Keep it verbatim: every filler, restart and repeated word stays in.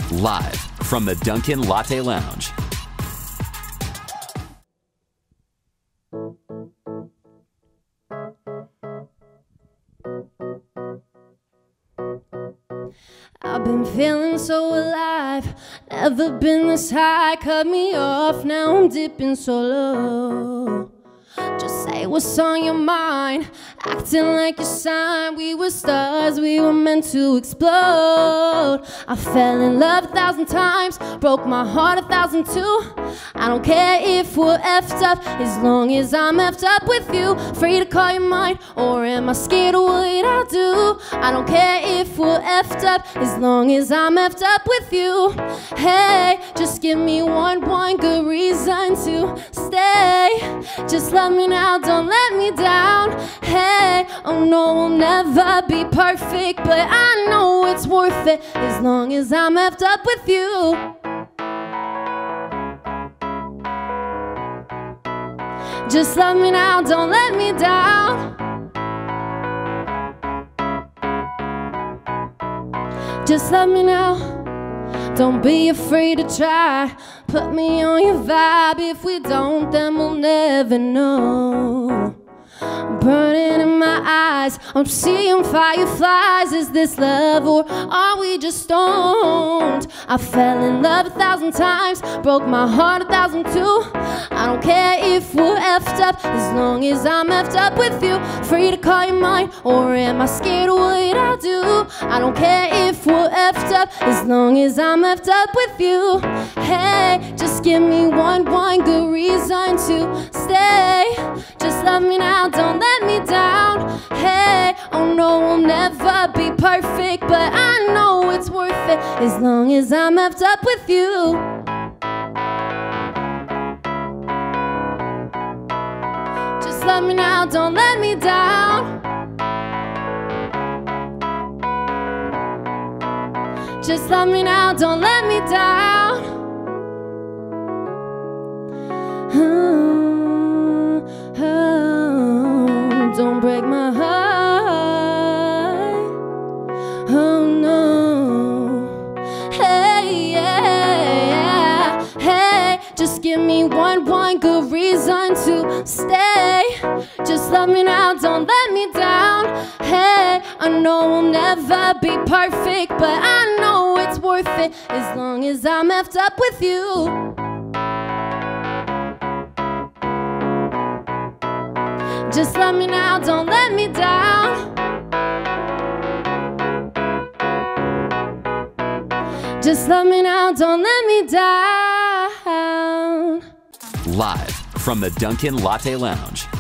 Live from the Dunkin' Latte Lounge. I've been feeling so alive, never been this high. Cut me off, now I'm dipping so low. Just say what's on your mind, acting like a sign. We were stars, we were meant to explode. I fell in love a thousand times, broke my heart a thousand too. I don't care if we're effed up, as long as I'm effed up with you. Free to call you mine, or am I scared of what I do? I don't care if we're effed up, as long as I'm effed up with you. Hey, just give me one, one good reason to stay. Just love me now, don't let me down. Hey, oh no, we'll never be perfect, but I know it's worth it, as long as I'm effed up with you. Just love me now, don't let me down. Just love me now, don't be afraid to try. Put me on your vibe, if we don't, then we'll never know. Burning in my eyes, I'm seeing fireflies. Is this love or are we just stoned? I fell in love a thousand times, broke my heart a thousand too. I don't care if we're effed up, as long as I'm effed up with you. Free to call you mine, or am I scared of what I do? I don't care if we're effed up, as long as I'm effed up with you. Hey, just give me one, one good reason to stay. Just love me now, don't let me down. Hey, oh no, we'll never be perfect, but I know it's worth it, as long as I'm effed up with you. Just love me now, don't let me down. Just love me now, don't let me down. Oh, oh, don't break my heart. Oh no. Hey, yeah, yeah. Hey, just give me one, one good reason to stay. Just love me now, don't let me down. Hey, I know we'll never be perfect, but I know it's worth it, as long as I'm effed up with you. Just love me now, don't let me down. Just love me now, don't let me down. Live from the Dunkin' Latte Lounge.